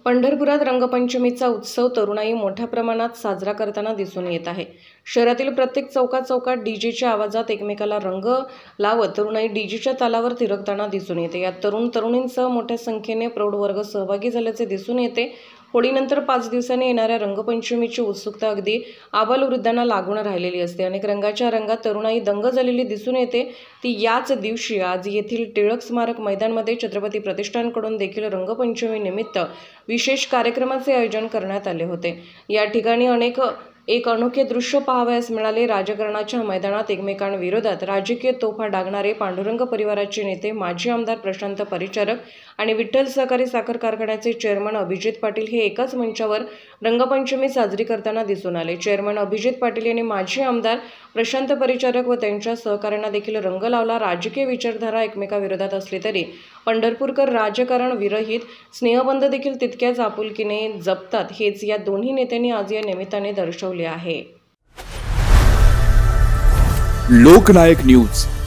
पंढरपुरात रंगपंचमीचा उत्सव तरुणाई मोठ्या प्रमाणात साजरा करताना दिसून येत आहे। शहरातील प्रत्येक चौकात डीजेच्या आवाजात एकमेकाला रंग लावत तरुणाई डीजेच्या तालावर थिरकताना दिसून येते। यात तरुणींसह मोठ्या संख्येने प्रौढ वर्ग सहभागी झाल्याचे दिसून येते। होळीनंतर 5 दिवसांनी येणाऱ्या रंगपंचमीची उत्सुकता अगदी आबालवृद्धांना लागून राहिलेली असते। अनेक रंगाच्या रंगात तरुणाई दंग झालेली दिसून येते। ती याच दिवशी आज येथील टिळक स्मारक मैदानमध्ये छत्रपती प्रतिष्ठानकडून देखील रंगपंचमी निमित्त विशेष कार्यक्रमाचे आयोजन करण्यात आले होते। या ठिकाणी एक अनोखे दृश्य पाहावयास मिळाले। राजकारणाच्या मैदानात एकमेकांविरोधात राजकीय तोफा डागणारे पांडुरंग परिवाराचे नेते माजी आमदार प्रशांत परिचारक आणि विठ्ठल सहकारी साखर कारखान्याचे चेअरमन अभिजित पाटील हे एकाच मंचावर रंगपंचमी साजरी करताना दिसून आले। चेअरमन अभिजित पाटील यांनी माजी आमदार प्रशांत परिचारक व त्यांच्या सहकाऱ्यांना देखील रंग लावला। राजकीय विचारधारा एकमेकांविरोधात असली तरी पंढरपूरकर राजकारण विरहित स्नेहबंध देखील तितक्याच आपुलकीने जपतात हेच या दोन्ही नेत्यांनी आज या निमित्ताने दर्शवले आहे। लोकनायक न्यूज